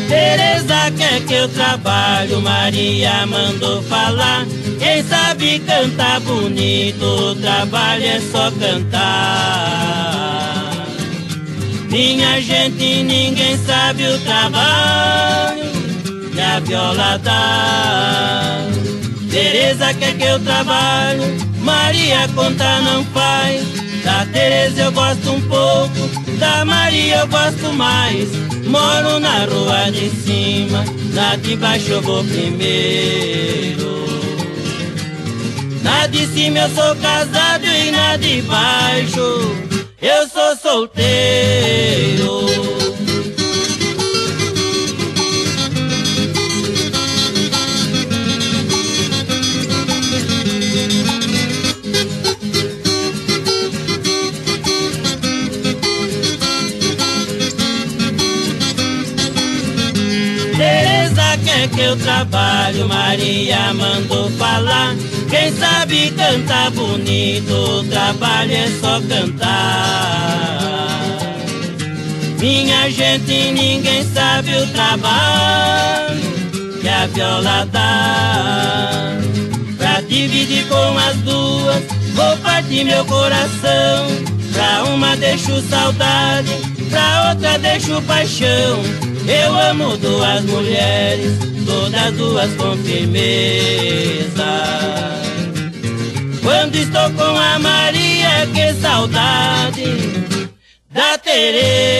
Tereza quer que eu trabalho, Maria mandou falar. Quem sabe cantar bonito, o trabalho é só cantar. Minha gente, ninguém sabe o trabalho que a viola dá. Tereza quer que eu trabalho, Maria conta não faz. Da Tereza eu gosto um pouco, da Maria eu gosto mais. Moro na rua de cima, na de baixo eu vou primeiro. Na de cima eu sou casado e na de baixo eu sou solteiro. Tereza quer que eu trabalho, Maria mandou falar. Quem sabe cantar bonito, o trabalho é só cantar. Minha gente, ninguém sabe o trabalho que a viola dá. Pra dividir com as duas, vou partir meu coração. Pra uma deixo saudade, pra outra deixo paixão. Eu amo duas mulheres, todas duas com firmeza. Quando estou com a Maria, que saudade da Tereza.